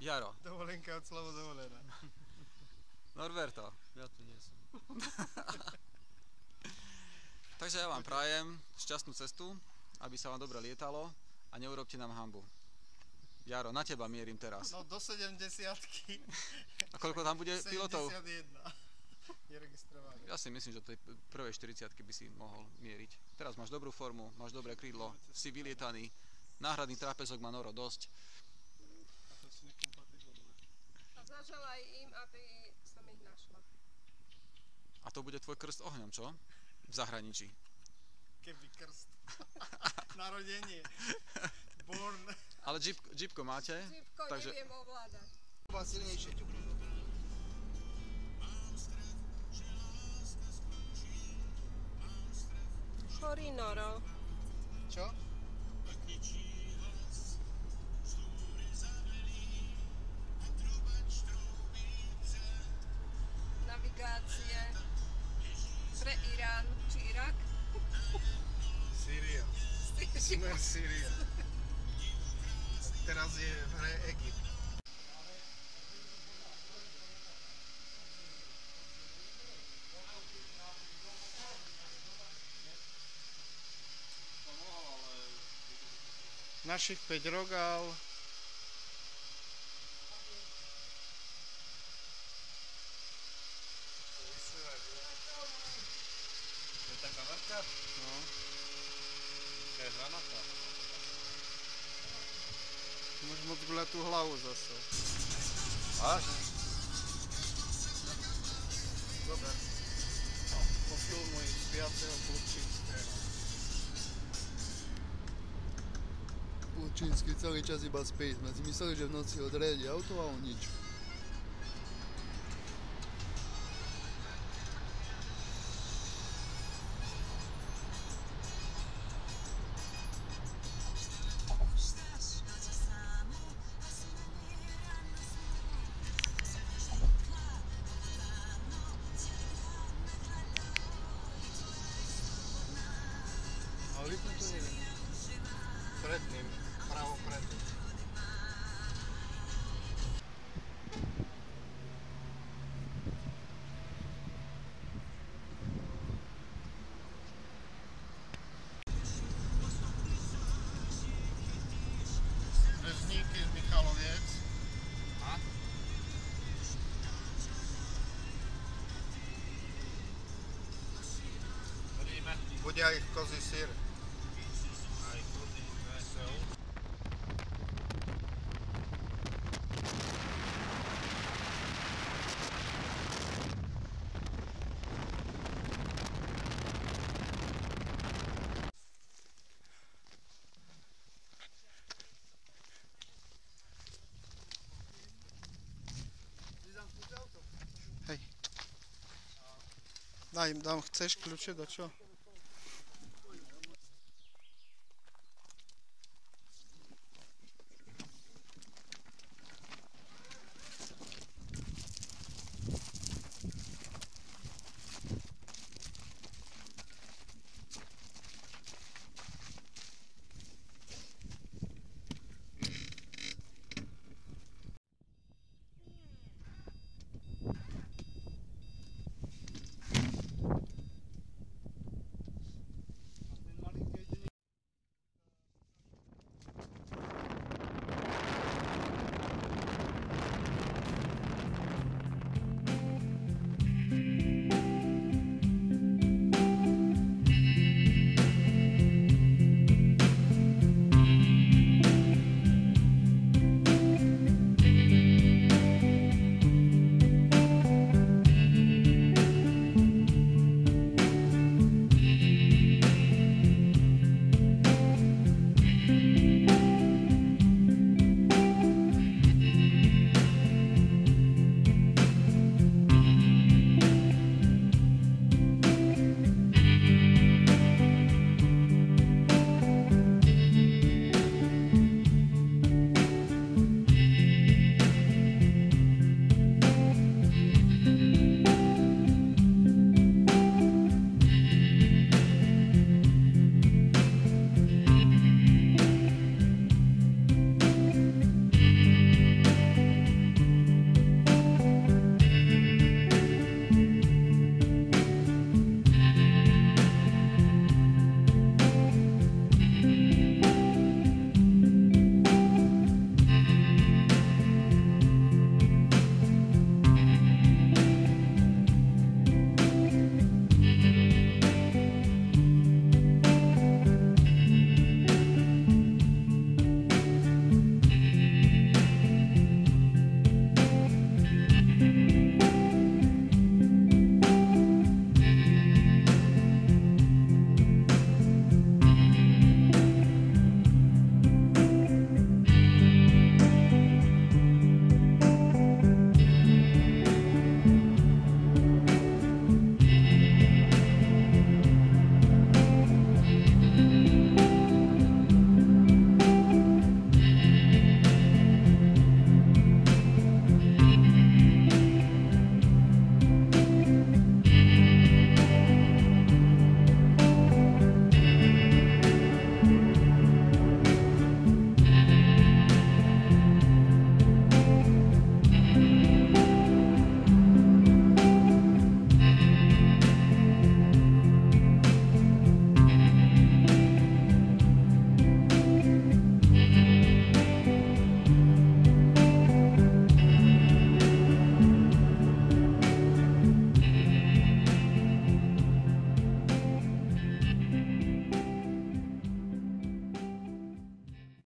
Jaro. Dovolenka od slovo dovolená. Norberto. Ja tu nie som. Takže ja vám prajem šťastnú cestu, aby sa vám dobre lietalo a neurobte nám hanbu. Jaro, na teba mierim teraz. No do 70-ky. A koľko tam bude pilotov? 71. Neregistrovaný. Ja si myslím, že do tej prvej 40-ky by si mohol mieriť. Teraz máš dobrú formu, máš dobré krídlo, si vylietaný, náhradný trápezok má Noro dosť. A zažala aj im, aby som ich našla. A to bude tvoj krst ohňom, čo? V zahraničí. Keby krst. Narodenie. Born. Ale džipko máte? Džipko takže... neviem ovládať. Má silnejšie ťuknú. Chorý Noro. Čo? Navigácie pre Irán či Irak. Sýria. Smer Sýria. Teraz je v hre Egypt. Našich 5 rogál. Je taká veľká? No. To je hranatá. Máš moc tú hlavu zase. Až? Dobre. Pofilmuj spiaceho Plučínského. Plučínsky celý čas iba spí. Sme si mysleli, že v noci odriadi auto a on nič. Ale vypnú to neviem. Pred ním. Pravo pred ním. Rezníky z Michaloviec. A? Chodíme. Bude aj kozí syr. Aj kozí vesel. Hej. Dám, chceš kľúče do čo?